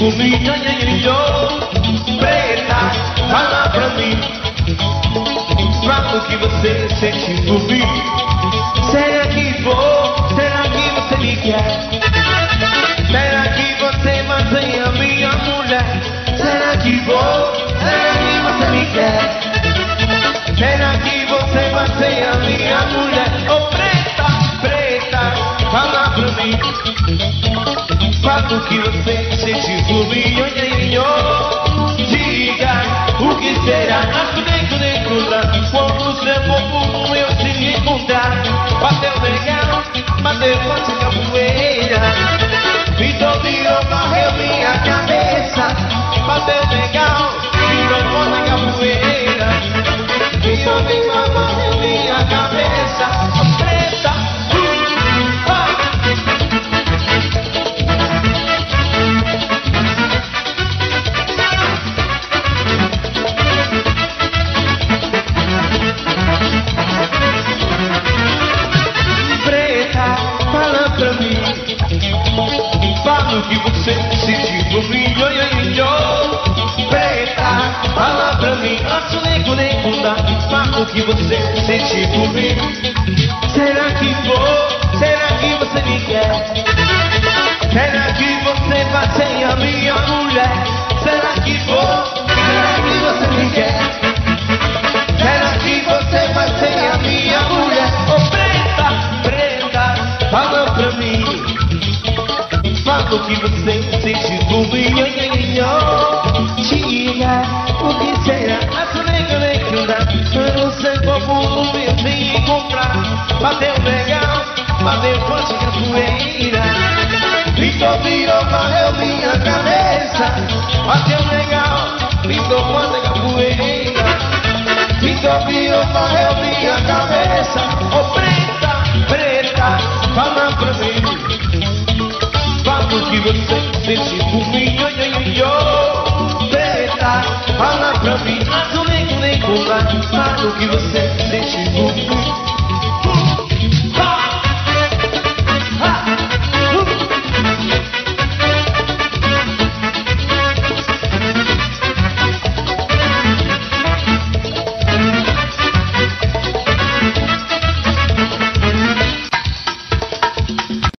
por mim, preta, fala pra mim. Fala o que você sente por mim. Será que você me quer? Será que você mantém a minha mulher? Será que você me quer? Será que você mantém a minha mulher? Oh preta, preta, fala pra mim. Fala o que você sente por mim, diga o que será. Quando o seu corpo eu se encontrar. Bateu legal, bateu forte capoeira. Então virou, varreu minha cabeça. Bateu legal, virou forte capoeira. Então varreu minha cabeça. Preta, fala pra mim. Fala o que você sente por mim, preta, fala pra mim. Fala o que você sente por mim. Será que você me quer? Será que você vai ser a minha mulher? Será que você me quer? Será que você vai ser a minha mulher? Oh preta, preta, fala pra mim. Fala o que você sente por mim, diga o que será. No seu corpo eu se encontrar. Bateu legal, bateu forte capoeira. Então virou, varreu minha cabeça. Bateu legal, então forte capoeira. Então virou, varreu minha cabeça. Oh preta, preta, fala pra mim. Fala o que você sente por mim, preta, fala pra mim. Fala o que você sente por mim.